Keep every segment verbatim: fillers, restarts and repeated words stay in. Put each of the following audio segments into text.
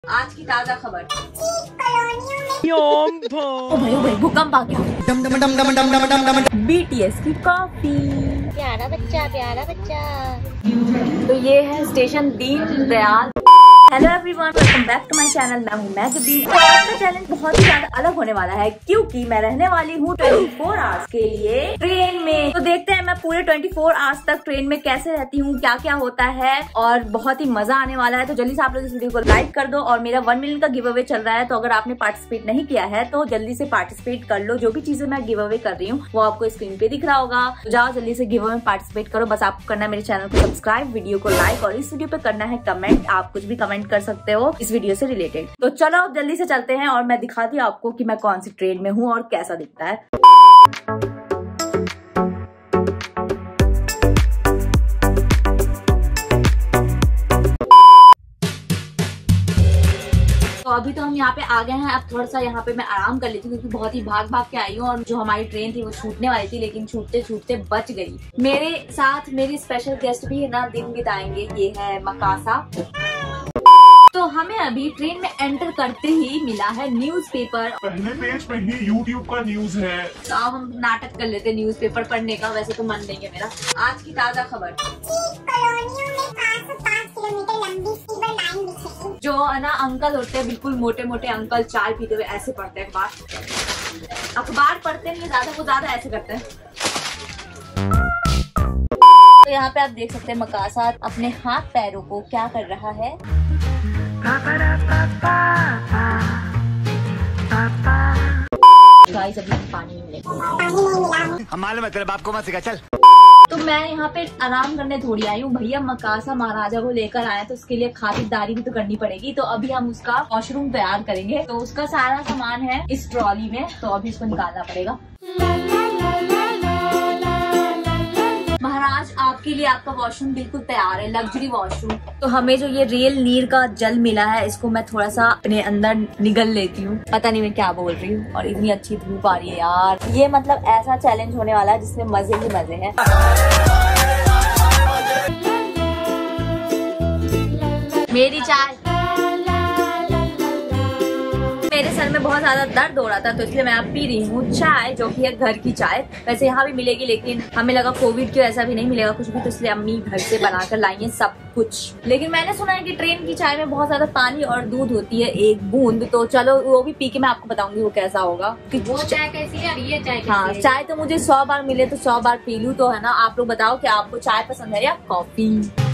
आज की ताजा खबर। ओ भाई ओ भाई भूकंप आ गया। बीटीएस की कॉपी। प्यारा बच्चा प्यारा बच्चा। तो ये है station Deen Dayal. Hello everyone, welcome back to my channel. मैं हूँ मैगबी। तो आज का चैलेंज बहुत ही ज्यादा अलग होने वाला है क्योंकि मैं रहने वाली हूँ चौबीस आवर्स के लिए ट्रेन में। तो देखते हैं मैं पूरे चौबीस आवर्स तक ट्रेन में कैसे रहती हूँ, क्या क्या होता है और बहुत ही मजा आने वाला है। तो जल्दी से आप लोग इस वीडियो को लाइक कर दो और मेरा वन मिलियन का गिव अवे चल रहा है। तो अगर आपने पार्टिसिपेट नहीं किया है तो जल्दी से पार्टिसिपेट कर लो। जो भी चीजें मैं गिव अवे कर रही हूँ वो आपको स्क्रीन पे दिख रहा होगा। तो जाओ जल्दी से गिव अवे में पार्टिसिपेट करो। बस आपको करना है मेरे चैनल को सब्सक्राइब, वीडियो को लाइक और इस वीडियो पे करना है कमेंट। आप कुछ भी कमेंट कर सकते हो इस वीडियो से रिलेटेड। तो चलो अब जल्दी से चलते हैं और मैं दिखाती हूँ आपको कि मैं कौन सी ट्रेन में हूँ और कैसा दिखता है। तो अभी तो हम यहाँ पे आ गए हैं। अब थोड़ा सा यहाँ पे मैं आराम कर लेती हूँ क्योंकि बहुत ही भाग भाग के आई हूँ और जो हमारी ट्रेन थी वो छूटने वाली थी लेकिन छूटते छूटते बच गई। मेरे साथ मेरी स्पेशल गेस्ट भी है ना, दिन बिताएंगे। ये है मकासा। तो हमें अभी ट्रेन में एंटर करते ही मिला है न्यूज़पेपर। पहले पेज पे ही यूट्यूब का न्यूज है। तो अब हम नाटक कर लेते हैं न्यूज़पेपर पढ़ने का। वैसे तो मन नहीं है मेरा। आज की ताजा खबर। जो है ना अंकल होते हैं, बिल्कुल मोटे मोटे अंकल, चाय पीते हुए ऐसे पढ़ते हैं अखबार। अखबार पढ़ते नहीं ज्यादा, वो ज्यादा ऐसे करते हैं। तो यहाँ पे आप देख सकते हैं मकासा अपने हाथ पैरों को क्या कर रहा है। गाइस अभी पानी नहीं मिलेगा। हम मालूम है तेरे बाप को मत सिखा, चल। तो मैं यहाँ पे आराम करने थोड़ी आई हूँ। भैया मकासा महाराजा को लेकर आए तो उसके लिए खातिरदारी भी तो करनी पड़ेगी। तो अभी हम उसका वॉशरूम तैयार करेंगे। तो उसका सारा सामान है इस ट्रॉली में, तो अभी इसको निकालना पड़ेगा। महाराज आपके लिए आपका वॉशरूम बिल्कुल तैयार है, लग्जरी वॉशरूम। तो हमें जो ये रियल नीर का जल मिला है इसको मैं थोड़ा सा अपने अंदर निगल लेती हूँ। पता नहीं मैं क्या बोल रही हूँ। और इतनी अच्छी धूप आ रही है यार। ये मतलब ऐसा चैलेंज होने वाला है जिसमें मजे ही मजे हैं। मेरी चाय। मेरे सर में बहुत ज्यादा दर्द हो रहा था तो इसलिए मैं अब पी रही हूँ चाय, जो कि है घर की चाय। वैसे यहाँ भी मिलेगी लेकिन हमें लगा कोविड की वैसा भी नहीं मिलेगा कुछ भी, तो इसलिए अम्मी घर से बनाकर लाई है सब कुछ। लेकिन मैंने सुना है कि ट्रेन की चाय में बहुत ज्यादा पानी और दूध होती है, एक बूंद। तो चलो वो भी पी के मैं आपको बताऊंगी वो कैसा होगा। वो चाय कैसी है और ये चाय कैसी हाँ, है? चाय तो मुझे सौ बार मिले तो सौ बार पी लूँ। तो है ना, आप लोग बताओ कि आपको चाय पसंद है या कॉफी।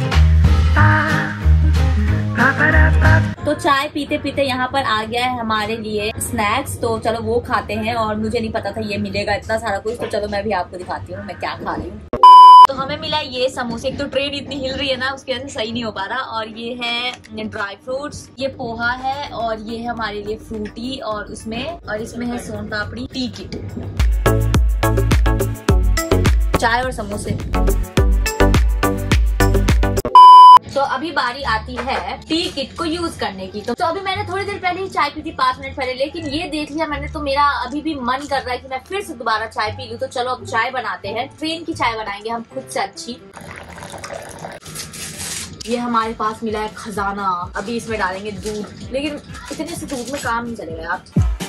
तो चाय पीते पीते यहाँ पर आ गया है हमारे लिए स्नैक्स। तो चलो वो खाते हैं। और मुझे नहीं पता था ये मिलेगा इतना सारा कुछ। तो चलो मैं भी आपको दिखाती हूँ मैं क्या खा रही हूँ। तो हमें मिला ये समोसे। एक तो ट्रेन इतनी हिल रही है ना, उसकी वजह से सही नहीं हो पा रहा। और ये है ड्राई फ्रूट्स, ये पोहा है और ये है हमारे लिए फ्रूटी और उसमें और इसमें है सोन पापड़ी, टी किट, चाय और समोसे। तो अभी बारी आती है टी किट को यूज करने की। तो, तो अभी मैंने थोड़ी देर पहले ही चाय पी थी, पाँच मिनट पहले। लेकिन ये देख लिया मैंने तो मेरा अभी भी मन कर रहा है कि मैं फिर से दोबारा चाय पी लूं। तो चलो अब चाय बनाते हैं। ट्रेन की चाय बनाएंगे हम खुद से अच्छी। ये हमारे पास मिला है खजाना। अभी इसमें डालेंगे दूध, लेकिन इतने से दूध में काम नहीं चलेगा यार।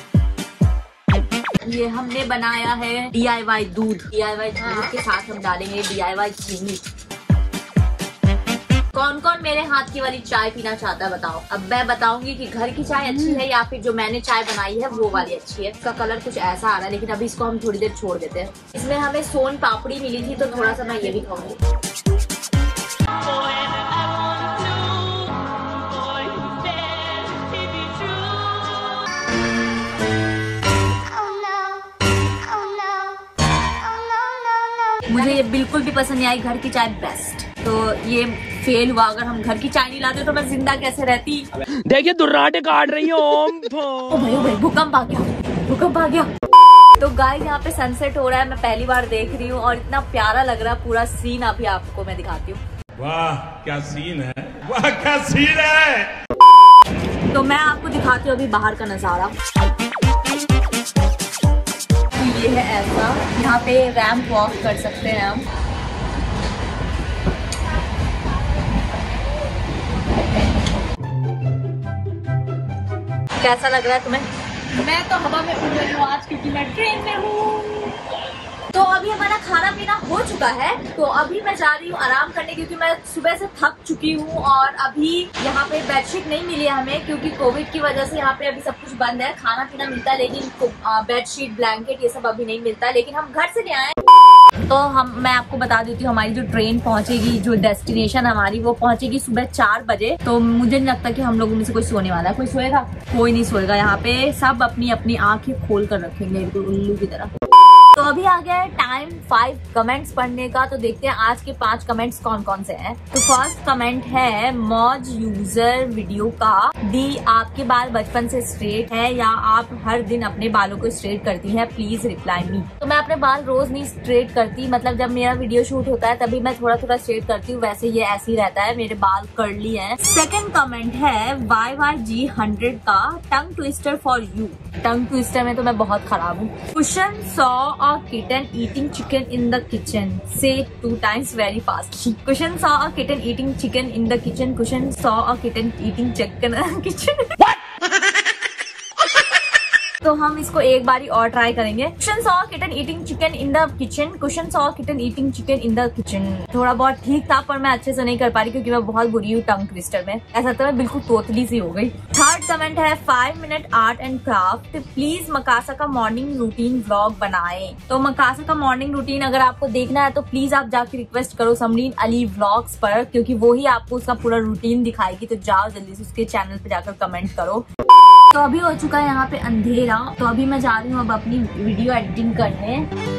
ये हमने बनाया है डी आई वाई दूध। डी आई वाई दूध के साथ हम डालेंगे डी आई वाई चीनी। कौन कौन मेरे हाथ की वाली चाय पीना चाहता है बताओ। अब मैं बताऊंगी कि घर की चाय अच्छी है या फिर जो मैंने चाय बनाई है वो वाली अच्छी है। इसका कलर कुछ ऐसा आ रहा है लेकिन अभी इसको हम थोड़ी देर छोड़ देते हैं। इसमें हमें सोन पापड़ी मिली थी तो थोड़ा सा मैं ये भी खाऊंगी। मुझे ये बिल्कुल भी पसंद नहीं आई। घर की चाय बेस्ट। तो ये फेल हुआ। अगर हम घर की चाय नहीं लाते तो मैं जिंदा कैसे रहती। देखिए दुर्राटे काट रही हूँ। ओ भाई ओ भाई भूकंप आ गया, भूकंप आ गया। तो गाइस यहाँ पे सनसेट हो रहा है, मैं पहली बार देख रही हूँ और इतना प्यारा लग रहा है पूरा सीन। अभी आपको मैं दिखाती हूँ। वाह क्या सीन है, वाह क्या सीन है। तो मैं आपको दिखाती हूँ अभी बाहर का नजारा। ये है ऐसा, यहाँ पे रैंप वॉक कर सकते हैं हम। कैसा लग रहा है तुम्हें? मैं तो हवा में उड़ रही हूँ आज क्योंकि मैं ट्रेन में हूँ। तो अभी हमारा खाना पीना हो चुका है, तो अभी मैं जा रही हूँ आराम करने क्योंकि मैं सुबह से थक चुकी हूँ। और अभी यहाँ पे बेडशीट नहीं मिली है हमें क्योंकि कोविड की वजह से यहाँ पे अभी सब कुछ बंद है। खाना पीना मिलता है लेकिन बेडशीट ब्लैंकेट ये सब अभी नहीं मिलता है, लेकिन हम घर से ले आए। तो हम मैं आपको बता देती हूँ हमारी जो ट्रेन पहुंचेगी, जो डेस्टिनेशन हमारी वो पहुंचेगी सुबह चार बजे। तो मुझे नहीं लगता कि हम लोगों में से कोई सोने वाला है। कोई सोएगा? कोई नहीं सोएगा। यहाँ पे सब अपनी अपनी आंखें खोल कर रखेंगे बिल्कुल उल्लू की तरह। तो अभी आ गया है टाइम फाइव कमेंट्स पढ़ने का। तो देखते हैं आज के पांच कमेंट्स कौन कौन से हैं। तो फर्स्ट कमेंट है मौज यूजर वीडियो का। दी आपके बाल बचपन से स्ट्रेट है या आप हर दिन अपने बालों को स्ट्रेट करती हैं? Please reply me. तो मैं अपने बाल रोज नहीं स्ट्रेट करती, मतलब जब मेरा वीडियो शूट होता है तभी मैं थोड़ा थोड़ा स्ट्रेट करती हूँ, वैसे ये ऐसे ही रहता है। मेरे बाल कर्ली है। सेकेंड कमेंट है वाई वाई जी हंड्रेड का tongue twister for you. Tongue twister में तो मैं बहुत खराब हूँ। Kushan saw a kitten eating chicken in the kitchen. Say two times very fast. Cushion saw a kitten eating chicken in the kitchen. Cushion saw a kitten eating chicken in the kitchen. What? तो हम इसको एक बारी और try करेंगे। Kushan saw kitten eating chicken in the kitchen. Kushan saw kitten eating chicken in the kitchen. थोड़ा बहुत ठीक था पर मैं अच्छे से नहीं कर पा रही क्योंकि मैं बहुत बुरी हूँ टंग ट्विस्टर में। ऐसा तो मैं बिल्कुल तोतली सी हो गई। थर्ड कमेंट है five minute art and craft. Please मकासा का मॉर्निंग रूटीन व्लॉग बनाए। तो मकासा का मॉर्निंग रूटीन अगर आपको देखना है तो प्लीज आप जाके रिक्वेस्ट करो समरीन अली व्लॉग्स पर, क्योंकि वो ही आपको उसका पूरा रूटीन दिखाएगी। तो जाओ जल्दी से उसके चैनल पे जाकर कमेंट करो। तो अभी हो चुका है यहाँ पे अंधेरा, तो अभी मैं जा रही हूँ अब अपनी वीडियो एडिटिंग करने।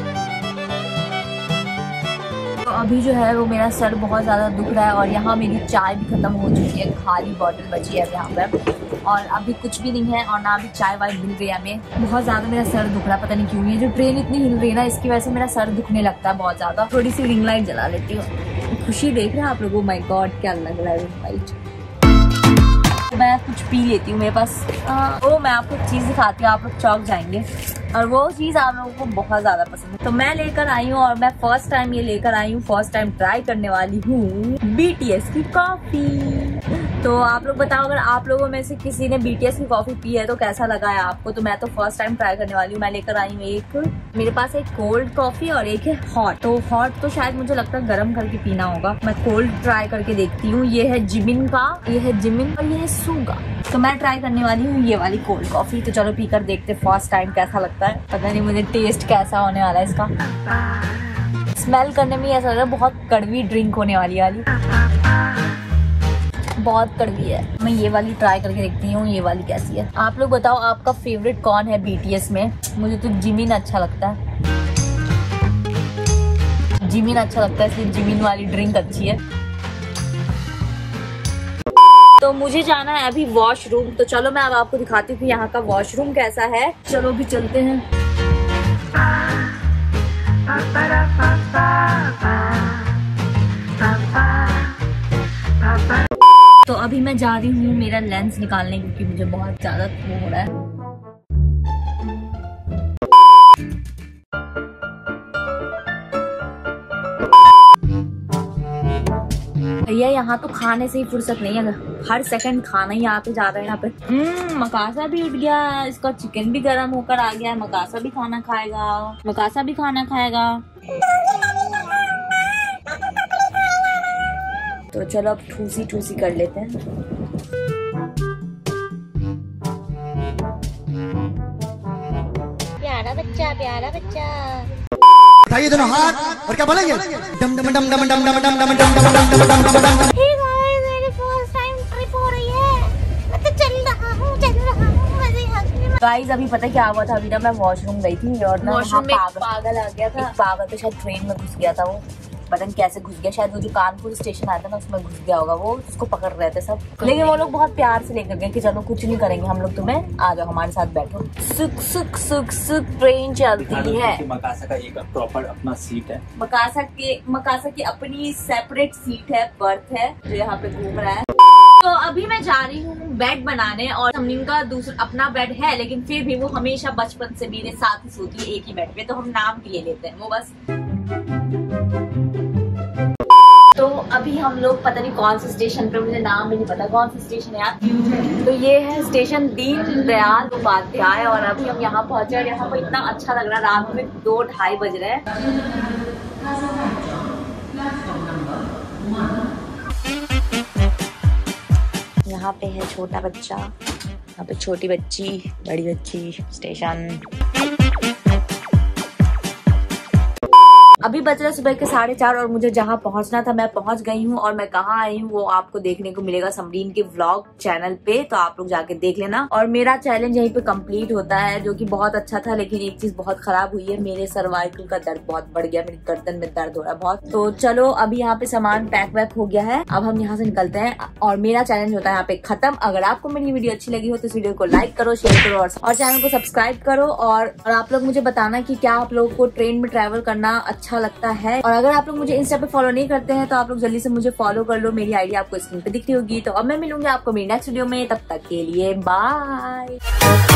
तो अभी जो है वो मेरा सर बहुत ज़्यादा दुख रहा है और यहाँ मेरी चाय भी खत्म हो चुकी है, खाली बॉटल बची है यहाँ पर और अभी कुछ भी नहीं है और ना अभी चाय वाय मिल रही है हमें। बहुत ज़्यादा मेरा सर दुख रहा है, पता नहीं क्यों। ये जो ट्रेन इतनी हिल रही है ना इसकी वजह से मेरा सर दुखने लगता है बहुत ज़्यादा। थोड़ी सी रिंग लाइट जला लेती हूँ। खुशी देख रहे हैं आप लोगों? माय गॉड क्या लग रहा है रिंग लाइट। मैं कुछ पी लेती हूँ, मेरे पास आ, ओ मैं आपको एक चीज दिखाती हूँ, आप लोग चौंक जाएंगे और वो चीज आप लोगों को बहुत ज्यादा पसंद है। तो मैं लेकर आई हूँ और मैं फर्स्ट टाइम ये लेकर आई हूँ, फर्स्ट टाइम ट्राई करने वाली हूँ बीटीएस की कॉफी। तो आप लोग बताओ अगर आप लोगों में से किसी ने बीटीएस की कॉफी पी है तो कैसा लगा है आपको। तो मैं तो फर्स्ट टाइम ट्राई करने वाली हूँ। मैं लेकर आई हूँ एक, मेरे पास एक कोल्ड कॉफी और एक है हॉट। तो हॉट तो शायद मुझे लगता है गर्म करके पीना होगा। मैं कोल्ड ट्राई करके देखती हूँ। ये है जिमिन का, ये है जिमिन और ये है सूगा। तो मैं ट्राई करने वाली हूँ ये वाली कोल्ड कॉफी। तो चलो पीकर देखते फर्स्ट टाइम कैसा लगता है। पता नहीं मुझे टेस्ट कैसा होने वाला है इसका। स्मेल करने में ऐसा लग रहा है बहुत कड़वी ड्रिंक होने वाली वाली, बहुत कड़वी है। मैं ये वाली ट्राई करके देखती हूँ ये वाली कैसी है। आप लोग बताओ आपका फेवरेट कौन है बीटीएस में। मुझे तो जिमिन अच्छा लगता है, जिमिन अच्छा लगता है इसलिए जिमिन वाली ड्रिंक अच्छी है। तो मुझे जाना है अभी वॉशरूम। तो चलो मैं अब आपको दिखाती हूँ कि यहाँ का वॉशरूम कैसा है। चलो भी चलते हैं। तो अभी मैं जा रही हूँ मेरा लेंस निकालने क्योंकि मुझे बहुत ज्यादा वो हो रहा है। भैया यहाँ तो खाने से ही फुर्सत नहीं है, हर सेकंड खाना ही आते जा रहा है यहाँ पे। हम्म मकासा भी उठ गया, इसका चिकन भी गर्म होकर आ गया। मकासा भी खाना खाएगा, मकासा भी खाना खाएगा। तो चलो अब ठूसी ठूसी कर लेते हैं। प्यारा बच्चा प्यारा बच्चा। उठाइए दोनों हाथ और क्या बोलेंगे? डम डम डम डम डम डम डम डम डम डम डम डम। हे गाइस मेरी फर्स्ट टाइम ट्रिप हो रही है, मैं तो चल रहा हूँ चल रहा हूँ मजे यहाँ। गाइस अभी पता क्या हुआ था, अभी ना मैं वॉशरूम गई थी और ना वॉशरूम में पागल पागल आ गया था। पागल तो शायद ट्रेन में घुस गया था, वो पता नहीं कैसे घुस गया। शायद वो जो कानपुर स्टेशन आया था ना उसमें घुस गया होगा। वो उसको पकड़ रहे थे सब, लेकिन वो लोग बहुत प्यार से लेकर गए कि चलो कुछ नहीं करेंगे हम लोग, तुम्हें आ जाओ हमारे साथ बैठो। सुख सुख सुख सुख ट्रेन चलती है। मकासा का एक प्रॉपर अपना सीट है। मकासा के मकासा की अपनी सेपरेट सीट है, बर्थ है जो यहाँ पे घूम रहा है। तो अभी मैं जा रही हूँ बेड बनाने और समरीन का दूसरा अपना बेड है, लेकिन फिर भी वो हमेशा बचपन से मेरे साथ ही सोती है एक ही बेड पे। तो हम नाम भी ले लेते हैं वो बस। तो अभी अभी हम लोग पता नहीं कौन से स्टेशन पे, मुझे नाम भी नहीं पता कौन सा स्टेशन है यार। तो ये है स्टेशन दीन दयाल उपाध्याय और अभी हम यहाँ पहुंचे और यहाँ पर इतना अच्छा लग रहा है। रात में दो ढाई बज रहे हैं। यहाँ पे है छोटा बच्चा, यहाँ पे छोटी बच्ची, बड़ी बच्ची, स्टेशन। अभी बज रहा सुबह के साढ़े चार और मुझे जहाँ पहुंचना था मैं पहुंच गई हूँ और मैं कहाँ आई हूँ वो आपको देखने को मिलेगा समरीन के व्लॉग चैनल पे, तो आप लोग जाके देख लेना। और मेरा चैलेंज यहीं पे कंप्लीट होता है जो कि बहुत अच्छा था, लेकिन एक चीज बहुत खराब हुई है, मेरे सर्वाइकल का दर्द बहुत बढ़ गया, मेरी गर्दन में दर्द हो रहा है बहुत। तो चलो अभी यहाँ पे सामान पैक वैक हो गया है, अब हम यहाँ से निकलते हैं और मेरा चैलेंज होता है यहाँ पे खत्म। अगर आपको मेरी वीडियो अच्छी लगी हो तो इस वीडियो को लाइक करो, शेयर करो और चैनल को सब्सक्राइब करो। और आप लोग मुझे बताना की क्या आप लोगों को ट्रेन में ट्रेवल करना अच्छा लगता है। और अगर आप लोग मुझे इंस्टा पे फॉलो नहीं करते हैं तो आप लोग जल्दी से मुझे फॉलो कर लो, मेरी आईडी आपको स्क्रीन पे दिखती होगी। तो अब मैं मिलूंगी आपको मेरी नेक्स्ट वीडियो में, तब तक के लिए बाय।